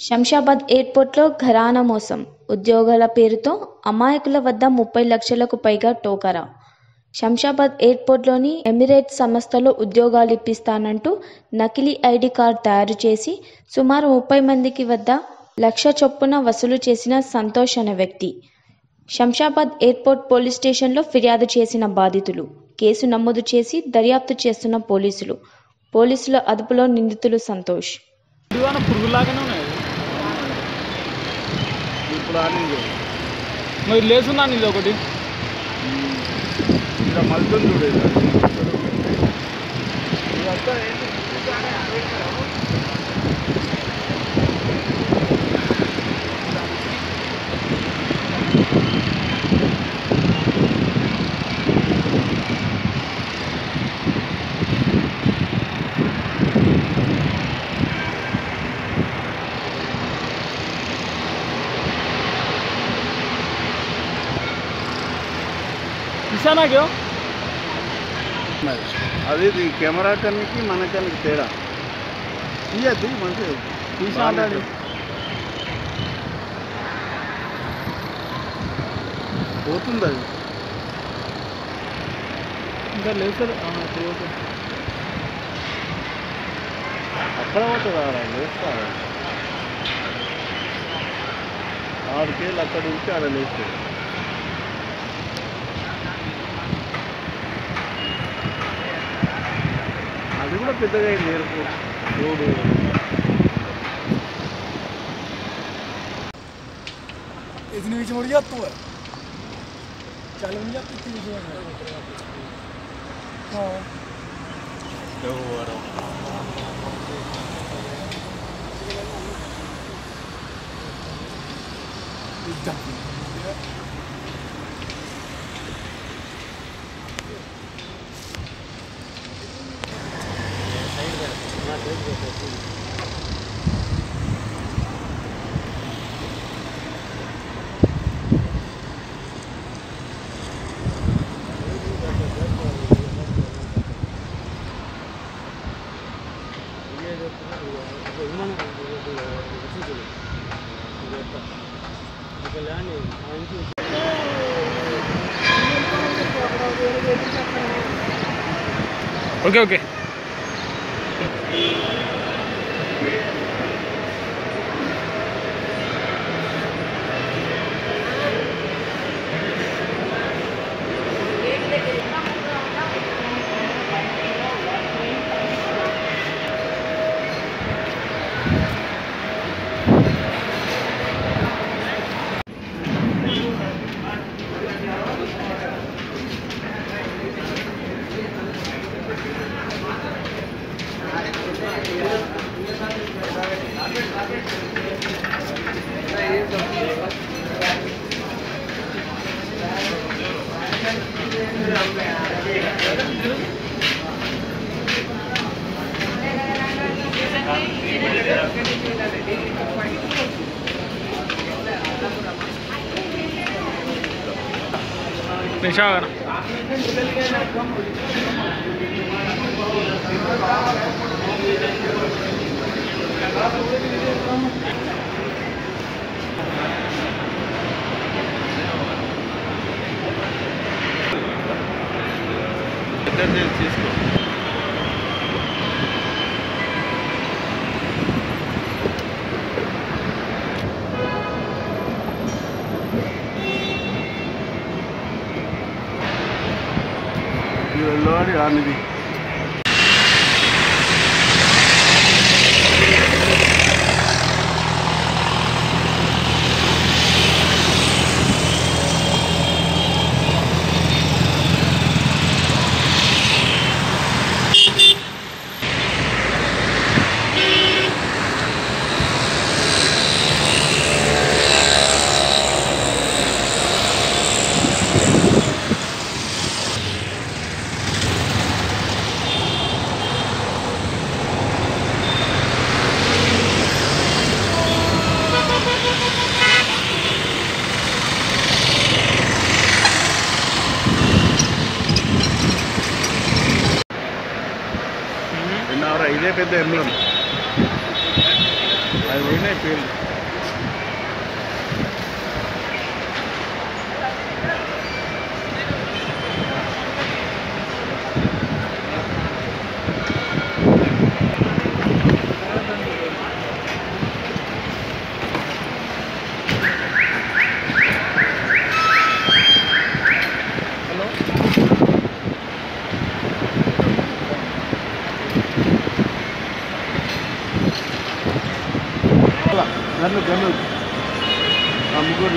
శంషాబాద్ ఎయిర్పోర్ట్లో ఘరానా మోసం, ఉద్యోగాల పేరుతో అమాయకుల వద్ద 30 లక్షలకు పైగా టోకరా. శంషాబాద్ ఎయిర్పోర్ట్లోని ఎమిరేట్స్ సంస్థలో ఉద్యోగాలిప్పిస్తానంటూ నకిలీ ఐడి కార్డు తయారు చేసి సుమారు 30 మందికి వద్ద లక్ష చొప్పున వసూలు చేసిన సంతోష్ అనే వ్యక్తి. శంషాబాద్ ఎయిర్పోర్ట్ పోలీస్ స్టేషన్లో ఫిర్యాదు చేసిన బాధితులు. కేసు నమోదు చేసి దర్యాప్తు చేస్తున్న పోలీసుల అదుపులో నిందితులు సంతోష్. మరి లేచున్నా ఇది ఒకటి మళ్ళీ చూడేది ఇసానాకి అది కెమెరా కనికి మన కనికి తేడా తీయద్దు మంచిగా తీసి ఆల్రెడీ పోతుంది అది ఇంకా లేదు సార్ అక్కడ పోతుంది లేస్తారా 6 కేళ్ళు అక్కడ ఉంటే ఆడ లేస్తుంది. అది కూడా పెద్దగా నేర్పు రోడ్డు इतनी बीच मुड़ जाती है चल नहीं जाती इतनी बीच हाँ ఓకే ఓకే నిషాగన తీసుకో వెళ్ళాలి అనేది ఇదే పెద్ద ఎంబ్లం అవి పోయినాయి పేర్లు. గన్ను ఆ ముగ్గురు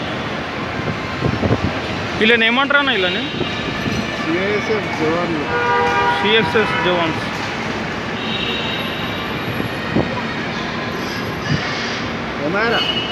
వీళ్ళని ఏమంటారా వీళ్ళని? సిఐఎస్ఎఫ్ జవాన్లు. సిఎస్ఎస్ జవాన్స్. ఏమైనా